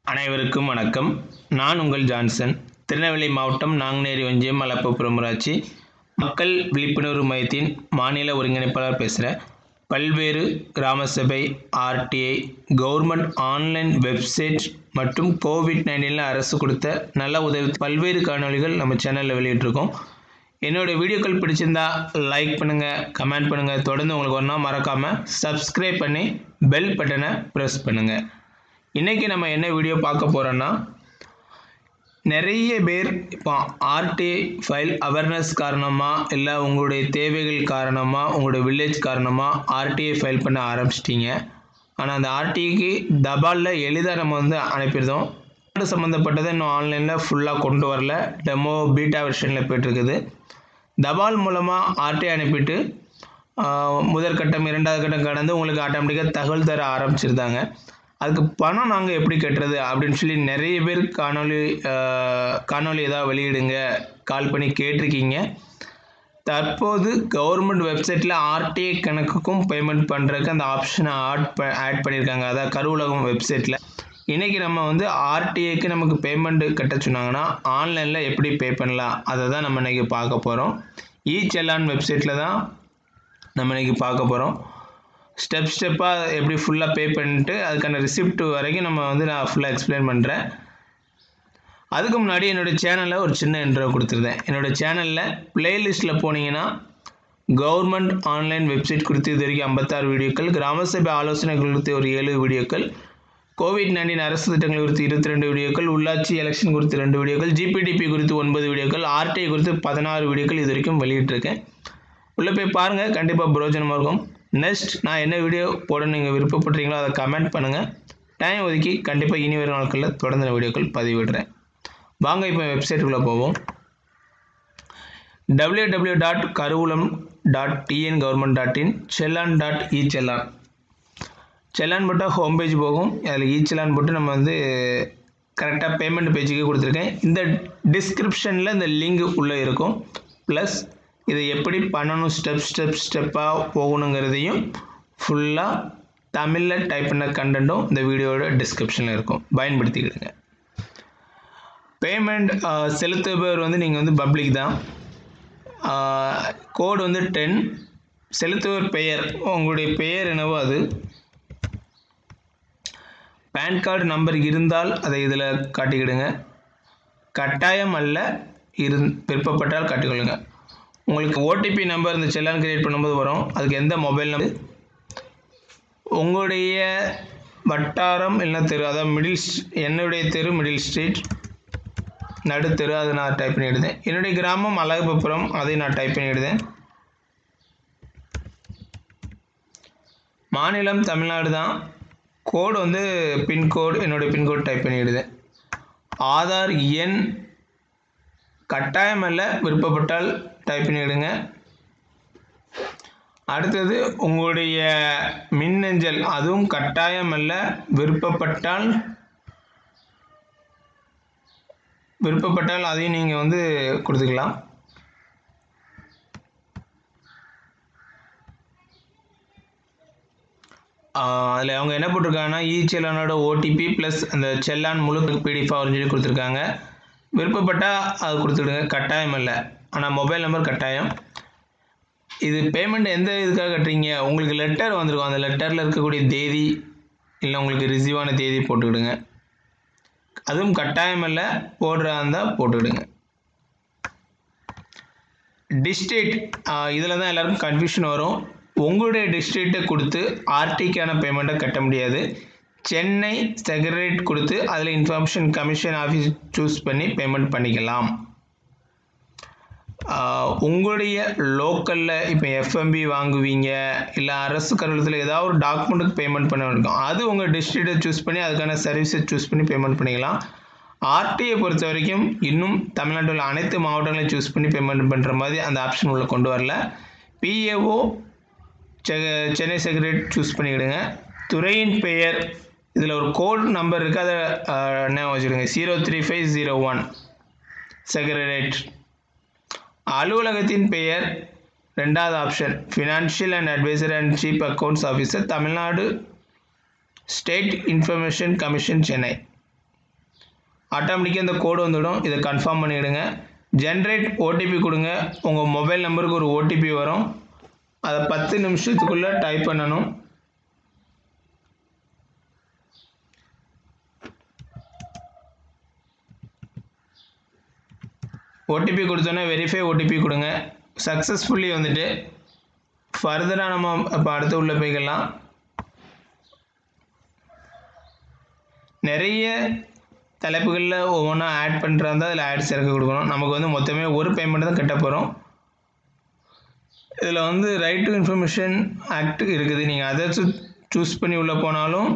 அனைவருக்கும் வணக்கம். நான் உங்கள் ஜான்சன். திருநெல்வேலி மாவட்டம் நாங்குநேரி ஒன்றியம் மலப்புப்புறம் ஊராட்சி மக்கள் விழிப்புணர்வு மையத்தின் மாநில ஒருங்கிணைப்பாளர் பேசுகிறேன். பல்வேறு கிராம சபை, ஆர்டிஐ, கவர்மெண்ட் ஆன்லைன் வெப்சைட் மற்றும் கோவிட்-19 அரசு கொடுத்த நல்ல உதவி பல்வேறு காணொளிகள் நம்ம சேனலில் வெளியிட்டிருக்கோம். என்னோடய வீடியோக்கள் பிடிச்சிருந்தா லைக் பண்ணுங்கள், கமெண்ட் பண்ணுங்கள். தொடர்ந்து உங்களுக்கு ஒன்றா மறக்காமல் சப்ஸ்கிரைப் பண்ணி பெல் பட்டனை ப்ரெஸ் பண்ணுங்கள். இன்றைக்கி நம்ம என்ன வீடியோ பார்க்க போகிறோன்னா, நிறைய பேர் இப்போ ஆர்டிஐ ஃபைல் அவேர்னஸ் காரணமாக இல்லை உங்களுடைய தேவைகள் காரணமாக உங்களுடைய வில்லேஜ் காரணமாக ஆர்டிஐ ஃபைல் பண்ண ஆரம்பிச்சிட்டிங்க. ஆனால் அந்த ஆர்டிஐக்கு தபாலில் எளிதாக நம்ம அனுப்பிடுதோம். நாடு சம்மந்தப்பட்டதை இன்னும் ஆன்லைனில் ஃபுல்லாக கொண்டு வரல. டெமோ பீட்டா வெர்ஷனில் போய்ட்டுருக்குது. தபால் மூலமாக ஆர்டிஐ அனுப்பிட்டு முதற்கட்டம் இரண்டாவது கட்டம் கடந்து உங்களுக்கு ஆட்டோமேட்டிக்காக தகவல் தர ஆரம்பிச்சிருந்தாங்க. அதுக்கு பணம் நாங்கள் எப்படி கட்டுறது அப்படின்னு சொல்லி நிறைய பேர் காணொளி ஏதாவது வெளியிடுங்க கால் பண்ணி கேட்டிருக்கீங்க. தற்போது கவர்மெண்ட் வெப்சைட்டில் ஆர்டிஐ கணக்குக்கும் பேமெண்ட் பண்ணுறதுக்கு அந்த ஆப்ஷனை ஆட் பண்ணியிருக்காங்க. அதாவது கருவுலகம் வெப்சைட்டில் இன்றைக்கி நம்ம ஆர்டிஐக்கு நமக்கு பேமெண்ட் கட்ட சொன்னாங்கன்னா ஆன்லைனில் எப்படி பே பண்ணலாம் அதை தான் நம்ம இன்றைக்கி பார்க்க போகிறோம். இ-செல்லான் வெப்சைட்டில் தான் நம்ம இன்றைக்கி பார்க்க போகிறோம். ஸ்டெப்பாக எப்படி ஃபுல்லாக பே பண்ணிட்டு அதுக்கான ரிசிப்ட் வரைக்கும் நான் ஃபுல்லாக எக்ஸ்பிளைன் பண்ணுறேன். அதுக்கு முன்னாடி என்னோடய சேனலில் ஒரு சின்ன இன்ட்ரோ கொடுத்துருந்தேன். என்னோடய சேனலில் பிளேலிஸ்ட்டில் போனீங்கன்னா கவர்மெண்ட் ஆன்லைன் வெப்சைட் குறித்து இது வரைக்கும் 56 வீடியோக்கள், கிராம சபை ஆலோசனைகள் குறித்து ஒரு 7 வீடியோக்கள், கோவிட்-19 அரசு திட்டங்கள் குறித்து 22 வீடியோக்கள், உள்ளாட்சி எலெக்ஷன் குறித்து 2 வீடியோக்கள், ஜிபிடிபி குறித்து 9 வீடியோக்கள், ஆர்டிஐ குறித்து 16 வீடியோக்கள் இது வரைக்கும் வெளியிட்டிருக்கேன். உள்ளே போய் பாருங்கள், கண்டிப்பாக பிரயோஜனமாக இருக்கும். நெக்ஸ்ட் நான் என்ன வீடியோ போட நீங்கள் விருப்பப்படுறீங்களோ அதை கமெண்ட் பண்ணுங்கள். டைம் ஒதுக்கி கண்டிப்பாக இனி வரும் நாட்களில் தொடர்ந்து வீடியோக்கள் பதிவிடுறேன். வாங்க இப்போ வெப்சைட்டுக்குள்ளே போவோம். www.karuvulam.tngovernment.in chellan.echellan செல்லான் போட்டால் ஹோம் பேஜ் போகும். அதில் இ-செல்லான் போட்டு நம்ம கரெக்டாக பேமெண்ட் பேஜுக்கு கொடுத்துருக்கேன். இந்த டிஸ்கிரிப்ஷனில் இந்த லிங்க் உள்ளே இருக்கும். ப்ளஸ் இதை எப்படி பண்ணணும் ஸ்டெப்பாக போகணுங்கிறதையும் ஃபுல்லாக தமிழில் டைப் பண்ண கண்டென்ட்டும் இந்த வீடியோவோட டிஸ்கிரிப்ஷனில் இருக்கும். பயன்படுத்திக்கிடுங்க. பேமெண்ட் செலுத்துபவர் நீங்கள் பப்ளிக் தான். கோடு 10. செலுத்துவர் பெயர், உங்களுடைய பெயர் என்னவோ அது. பேன் கார்டு நம்பர் இருந்தால் அதை இதில் காட்டிக்கிடுங்க. கட்டாயம் அல்ல, விருப்பப்பட்டால் காட்டிக்கொள்ளுங்க. உங்களுக்கு ஓடிபி நம்பர் இந்த செல்லான் கிரியேட் பண்ணும்போது வரும். அதுக்கு எந்த மொபைல் நம்பர், உங்களுடைய வட்டாரம் இல்லை தெரு, அதாவது என்னுடைய தெரு மிடில் ஸ்ட்ரீட், நடுத்தெரு, அதை நான் டைப் பண்ணிவிடுதேன். என்னுடைய கிராமம் அழகுபுரம், அதை நான் டைப் பண்ணிவிடுதேன். மாநிலம் தமிழ்நாடு தான். கோடு பின்கோடு, என்னுடைய பின்கோடு டைப் பண்ணிவிடுதேன். ஆதார் எண் கட்டாயம் அல்ல, விருப்பப்பட்டால் டைப் பண்ணிவிடுங்க. அடுத்தது உங்களுடைய மின்னஞ்சல், அதுவும் கட்டாயம் அல்ல, விருப்பப்பட்டால் அதையும் நீங்கள் கொடுத்துக்கலாம். அதில் அவங்க என்ன போட்டிருக்காங்கன்னா இ-செல்லானோட ஓடிபி ப்ளஸ் அந்த செல்லான் முழு பிடிஎஃபாக சொல்லி கொடுத்துருக்காங்க. விருப்பப்பட்டால் அது கொடுத்துடுங்க, கட்டாயம் இல்லை. ஆனால் மொபைல் நம்பர் கட்டாயம். இது பேமெண்ட் எந்த இதுக்காக கட்டுறீங்க, உங்களுக்கு லெட்டர் வந்திருக்கும். அந்த லெட்டரில் இருக்கக்கூடிய தேதி இல்லை உங்களுக்கு ரிசீவான தேதி போட்டுக்கிடுங்க. அதுவும் கட்டாயம் இல்லை, போடுறதா இருந்தால் போட்டுக்கிடுங்க. டிஸ்ட்ரிக்ட், இதில் தான் எல்லாருக்கும் கன்ஃபியூஷன் வரும். உங்களுடைய டிஸ்ட்ரிக்டை கொடுத்து ஆர்டிக்கான பேமெண்ட்டை கட்ட முடியாது. சென்னை செக்ரட்டரியேட் கொடுத்து அதில் இன்ஃபர்மேஷன் கமிஷன் ஆஃபீஸ் சூஸ் பண்ணி பேமெண்ட் பண்ணிக்கலாம். உங்களுடைய லோக்கலில் இப்போ எஃப்எம்பி வாங்குவீங்க இல்லை அரசு கருவூலத்தில் ஏதாவது ஒரு டாக்குமெண்ட்டுக்கு பேமெண்ட் பண்ண இருக்கும். அது உங்கள் டிஸ்ட்ரிக்டை சூஸ் பண்ணி அதுக்கான சர்வீஸை சூஸ் பண்ணி பேமெண்ட் பண்ணிக்கலாம். ஆர்டிஐ பொறுத்த வரைக்கும் இன்னும் தமிழ்நாட்டில் அனைத்து மாவட்டங்களையும் சூஸ் பண்ணி பேமெண்ட் பண்ணுற மாதிரி அந்த ஆப்ஷன் உள்ள கொண்டு வரல. பிஏஓ சென்னை செக்ரட்டரியேட் சூஸ் பண்ணிவிடுங்க. துறையின் பெயர், இதில் ஒரு கோட் நம்பர் இருக்குது, அதை ஞாபகம் வச்சுடுங்க. 03501 செக்ரட்டரியேட். அலுவலகத்தின் பெயர் ரெண்டாவது option, financial and advisor and chief accounts officer, Tamil Nadu state information commission, Chennai. ஆட்டோமேட்டிக்காக இந்த கோடு வந்துடும். இதை கன்ஃபார்ம் பண்ணிவிடுங்க. ஜென்ரேட் ஓடிபி கொடுங்க. உங்கள் மொபைல் நம்பருக்கு ஒரு ஓடிபி வரும். அதை 10 நிமிஷத்துக்குள்ளே டைப் பண்ணணும். ஓடிபி கொடுத்தோன்னே வெரிஃபை ஓடிபி கொடுங்க. சக்ஸஸ்ஃபுல்லி வந்துட்டு ஃபர்தராக நம்ம இப்போ அடுத்து உள்ள போய்க்கலாம். நிறைய தலைப்புகளில் ஒவ்வொன்றா ஆட் பண்ணுறாந்தா அதில் ஆட் சேர்க்க கொடுக்கணும். நமக்கு வந்து மொத்தமே ஒரு பேமெண்ட் தான் கட்ட போகிறோம். இதில் வந்து ரைட் டு இன்ஃபர்மேஷன் ஆக்ட் இருக்குது. நீங்கள் அதை சூஸ் பண்ணி உள்ளே போனாலும்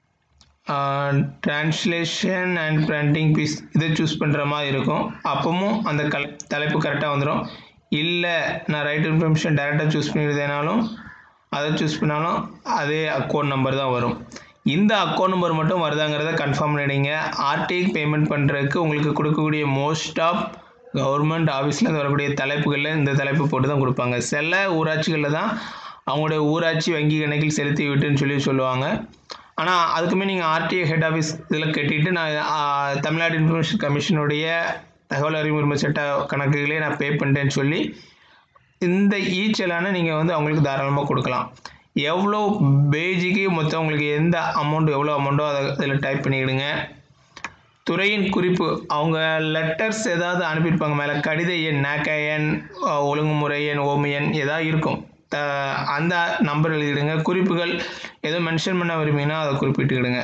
ட்ரான்ஸ்லேஷன் அண்ட் பிரிண்டிங் பீஸ் இதை சூஸ் பண்ணுற மாதிரி இருக்கும். அப்பவும் அந்த தலைப்பு கரெக்டாக வந்துடும். இல்லை நான் ரைட் டு இன்ஃபர்மேஷன் டைரெக்டாக சூஸ் பண்ணிடுறதுனாலும் அதை சூஸ் பண்ணாலும் அதே அக்கௌண்ட் நம்பர் தான் வரும். இந்த அக்கௌண்ட் நம்பர் மட்டும் வருதாங்கிறத கன்ஃபார்ம் பண்ணிடுங்க. ஆர்டிஐக்கு பேமெண்ட் பண்ணுறதுக்கு உங்களுக்கு கொடுக்கக்கூடிய மோஸ்ட் ஆஃப் கவர்மெண்ட் ஆஃபீஸ்லேருந்து வரக்கூடிய தலைப்புகளில் இந்த தலைப்பு போட்டு தான் கொடுப்பாங்க. சில ஊராட்சிகளில் தான் அவங்களுடைய ஊராட்சி வங்கி கணக்கில் செலுத்தி விட்டுன்னு சொல்லுவாங்க. ஆனால் அதுக்குமே நீங்கள் ஆர்டிஐ ஹெட் ஆஃபீஸ் இதில் கட்டிட்டு நான் தமிழ்நாடு இன்ஃபர்மேஷன் கமிஷனுடைய தகவல் அறிவு உரிமை சட்ட கணக்குகளே நான் பே பண்ணிட்டேன்னு சொல்லி இந்த ஈச்சலான நீங்கள் வந்து அவங்களுக்கு தாராளமாக கொடுக்கலாம். எவ்வளோ பேஜுக்கு மொத்தம் உங்களுக்கு எந்த அமௌண்ட் எவ்வளோ அமௌண்ட்டோ அதை இதில் டைப் பண்ணிக்கிடுங்க. துறையின் குறிப்பு அவங்க லெட்டர்ஸ் ஏதாவது அனுப்பியிருப்பாங்க மேலே கடித எண், நாக்க எண், ஒழுங்குமுறை எண், ஓமி எண் ஏதாவது இருக்கும். அந்த நம்பர் எழுதிடுங்க. குறிப்புகள் ஏதோ மென்ஷன் பண்ண விரும்பிங்கன்னா அதை குறிப்பிட்டுக்கிடுங்க.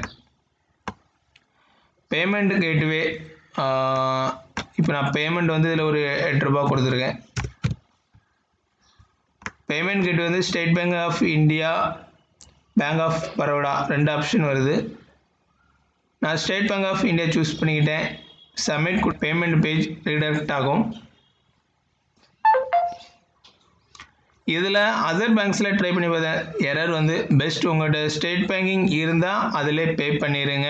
பேமெண்ட் கேட்வே இப்போ நான் பேமெண்ட் வந்து இதில் ஒரு 8 ரூபா கொடுத்துருக்கேன். பேமெண்ட் கேட்வே வந்து State Bank of India, Bank of Baroda 2 option வருது. நான் State Bank of India choose பண்ணிக்கிட்டேன். சப்மிட் பேமெண்ட் பேஜ் ரீடைரக்ட் ஆகும். இதில் அதர் பேங்க்ஸில் ட்ரை பண்ணி பார்த்தேன். எரர் வந்து பெஸ்ட் உங்கள்கிட்ட ஸ்டேட் பேங்கிங் இருந்தால் அதிலே பே பண்ணிடுங்க.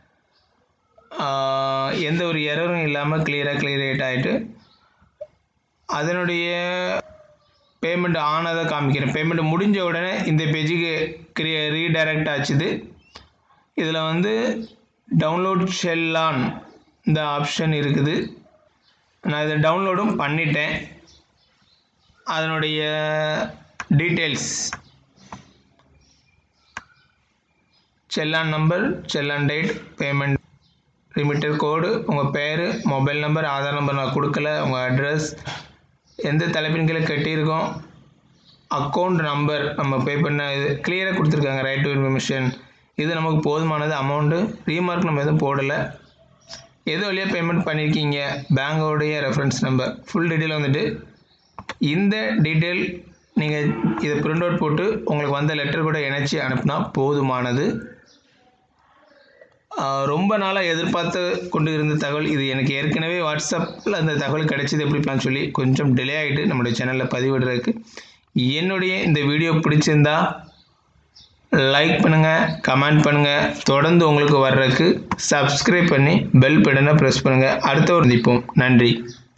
எந்த ஒரு எரரும் இல்லாமல் கிளியரேட் ஆகிட்டு அதனுடைய பேமெண்ட் ஆனதை காமிக்கிறேன். பேமெண்ட் முடிஞ்ச உடனே இந்த பேஜுக்கு ரீடைரக்ட் ஆச்சுது. இதில் வந்து டவுன்லோட் செல்லான் இந்த ஆப்ஷன் இருக்குது. நான் இதை டவுன்லோடும் பண்ணிட்டேன். அதனுடைய details challan number, challan date, payment remitter code, உங்கள் பேர், மொபைல் நம்பர், ஆதார் நம்பர் நான் கொடுக்கல, உங்கள் அட்ரஸ், எந்த தலைப்பின் கீழே கட்டியிருக்கோம், அக்கௌண்ட் நம்பர் நம்ம பே பண்ண இது கிளியராக கொடுத்துருக்காங்க. ரைட் டு இன்ஃபர்மேஷன் இது நமக்கு போதுமானது. அமௌண்ட்டு ரீமார்க் நம்ம எதுவும் போடலை. எது வழியாக பேமெண்ட் பண்ணியிருக்கீங்க, பேங்கோடைய ரெஃபரன்ஸ் நம்பர், ஃபுல் டீட்டெயில் வந்துட்டு இந்த டீட்டெயில் நீங்கள் இதை பிரிண்ட் அவுட் போட்டு உங்களுக்கு வந்த லெட்டர் கூட இணைச்சி அனுப்புனா போதுமானது. ரொம்ப நாளாக எதிர்பார்த்து கொண்டு இருந்த தகவல் இது. எனக்கு ஏற்கனவே வாட்ஸ்அப்பில் அந்த தகவல் கிடைச்சது எப்படி பிளான் சொல்லி கொஞ்சம் டிலே ஆகிட்டு நம்மளுடைய சேனலில் பதிவிடுறதுக்கு. என்னுடைய இந்த வீடியோ பிடிச்சிருந்தா லைக் பண்ணுங்கள், கமெண்ட் பண்ணுங்கள். தொடர்ந்து உங்களுக்கு வர்றதுக்கு சப்ஸ்கிரைப் பண்ணி பெல் பட்டனை ப்ரெஸ் பண்ணுங்கள். அடுத்த ஒரு சந்திப்போம். நன்றி.